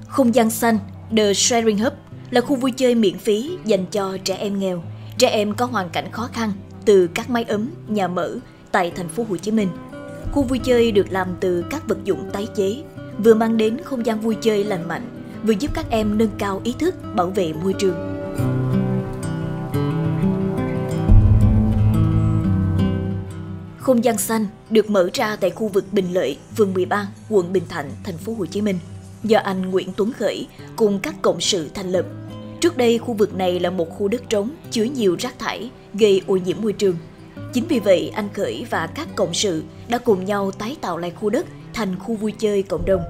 Không gian xanh The Sharing Hub là khu vui chơi miễn phí dành cho trẻ em nghèo, trẻ em có hoàn cảnh khó khăn từ các mái ấm, nhà mở tại thành phố Hồ Chí Minh. Khu vui chơi được làm từ các vật dụng tái chế, vừa mang đến không gian vui chơi lành mạnh, vừa giúp các em nâng cao ý thức bảo vệ môi trường. Không gian xanh được mở ra tại khu vực Bình Lợi, phường 13, quận Bình Thạnh, thành phố Hồ Chí Minh, do anh Nguyễn Tuấn Khởi cùng các cộng sự thành lập. Trước đây, khu vực này là một khu đất trống chứa nhiều rác thải, gây ô nhiễm môi trường. Chính vì vậy, anh Khởi và các cộng sự đã cùng nhau tái tạo lại khu đất thành khu vui chơi cộng đồng.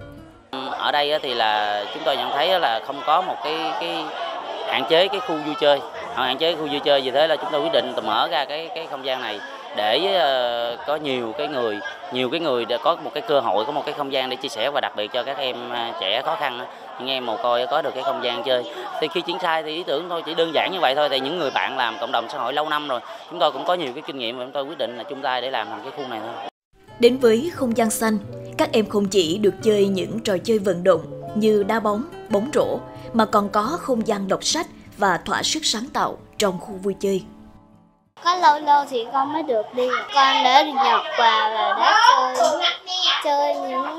Ở đây thì là chúng tôi nhận thấy là không có một cái hạn chế cái khu vui chơi. Họ hạn chế khu vui chơi, vì thế là chúng tôi quyết định mở ra cái không gian này để có nhiều cái người để có một cái cơ hội, có một cái không gian để chia sẻ, và đặc biệt cho các em trẻ khó khăn, những em mồ côi có được cái không gian chơi. Thì khi triển khai thì ý tưởng thôi chỉ đơn giản như vậy thôi. Thì những người bạn làm cộng đồng xã hội lâu năm rồi, chúng tôi cũng có nhiều cái kinh nghiệm và chúng tôi quyết định là chung tay để làm thành cái khu này thôi. Đến với không gian xanh, các em không chỉ được chơi những trò chơi vận động như đá bóng, bóng rổ, mà còn có không gian đọc sách và thỏa sức sáng tạo trong khu vui chơi. Có lâu lâu thì con mới được đi. Con đã được nhập quà và đã chơi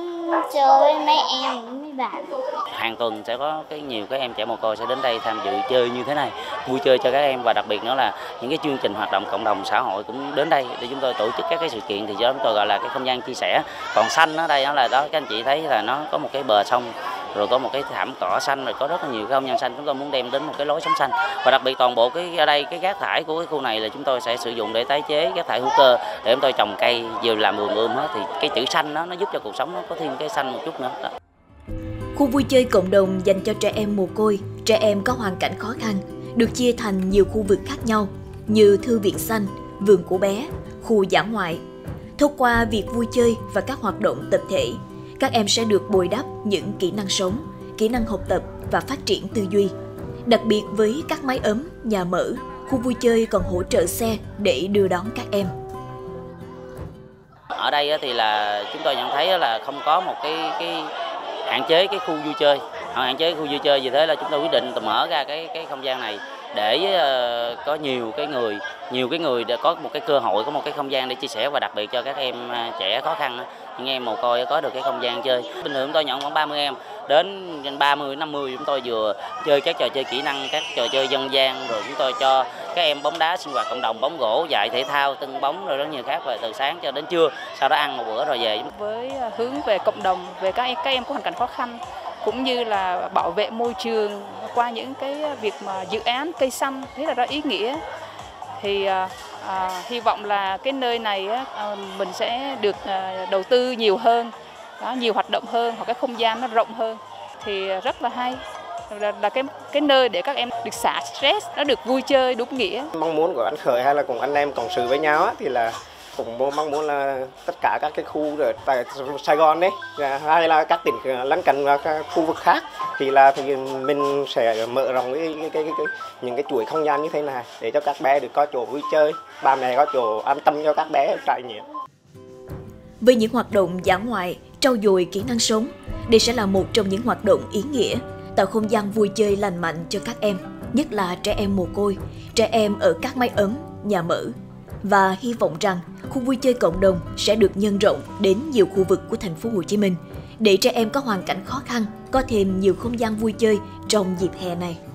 với mấy em, mấy bạn. Hàng tuần sẽ có nhiều các em trẻ mồ côi sẽ đến đây tham dự chơi như thế này, vui chơi cho các em, và đặc biệt nữa là những cái chương trình hoạt động cộng đồng xã hội cũng đến đây để chúng tôi tổ chức các cái sự kiện, thì do chúng tôi gọi là cái không gian chia sẻ. Còn xanh ở đây đó là đó, các anh chị thấy là nó có một cái bờ sông, rồi có một cái thảm cỏ xanh, rồi có rất là nhiều cái không gian xanh. Chúng tôi muốn đem đến một cái lối sống xanh, và đặc biệt toàn bộ ở đây cái rác thải của cái khu này là chúng tôi sẽ sử dụng để tái chế rác thải hữu cơ, để chúng tôi trồng cây vừa làm vườn ươm hết, thì cái chữ xanh nó giúp cho cuộc sống nó có thêm cái xanh một chút nữa đó. Khu vui chơi cộng đồng dành cho trẻ em mồ côi, trẻ em có hoàn cảnh khó khăn được chia thành nhiều khu vực khác nhau như thư viện xanh, vườn của bé, khu dã ngoại. Thông qua việc vui chơi và các hoạt động tập thể, các em sẽ được bồi đắp những kỹ năng sống, kỹ năng học tập và phát triển tư duy. Đặc biệt với các mái ấm, nhà mở, khu vui chơi còn hỗ trợ xe để đưa đón các em. Ở đây thì là chúng tôi nhận thấy là không có một cái hạn chế cái khu vui chơi. Họ hạn chế khu vui chơi, vì thế là chúng tôi quyết định mở ra cái không gian này để có nhiều cái người để có một cái cơ hội, có một cái không gian để chia sẻ, và đặc biệt cho các em trẻ khó khăn, những em mồ côi có được cái không gian chơi. Bình thường chúng tôi nhận khoảng 30 em, đến 30-50 chúng tôi vừa chơi các trò chơi kỹ năng, các trò chơi dân gian, rồi chúng tôi cho các em bóng đá sinh hoạt cộng đồng, bóng rổ, dạy thể thao, tưng bóng, rồi rất nhiều khác, và từ sáng cho đến trưa, sau đó ăn một bữa rồi về. Với hướng về cộng đồng, về các em có hoàn cảnh khó khăn, cũng như là bảo vệ môi trường qua những cái việc mà dự án cây xanh rất là rất ý nghĩa. Thì hy vọng là cái nơi này mình sẽ được đầu tư nhiều hơn, nhiều hoạt động hơn, hoặc cái không gian nó rộng hơn, thì rất là hay. Là cái nơi để các em được xả stress, nó được vui chơi đúng nghĩa. Mong muốn của anh Khởi hay là cùng anh em cộng sự với nhau thì là cũng mong muốn là tất cả các cái khu ở tại Sài Gòn đấy, hay là các tỉnh lân cận và các khu vực khác, thì mình sẽ mở rộng những cái chuỗi không gian như thế này để cho các bé được có chỗ vui chơi, ba mẹ có chỗ an tâm cho các bé trải nghiệm. Với những hoạt động dã ngoại, trau dồi kỹ năng sống, đây sẽ là một trong những hoạt động ý nghĩa, tạo không gian vui chơi lành mạnh cho các em, nhất là trẻ em mồ côi, trẻ em ở các mái ấm, nhà mở. Và hy vọng rằng khu vui chơi cộng đồng sẽ được nhân rộng đến nhiều khu vực của thành phố Hồ Chí Minh để trẻ em có hoàn cảnh khó khăn có thêm nhiều không gian vui chơi trong dịp hè này.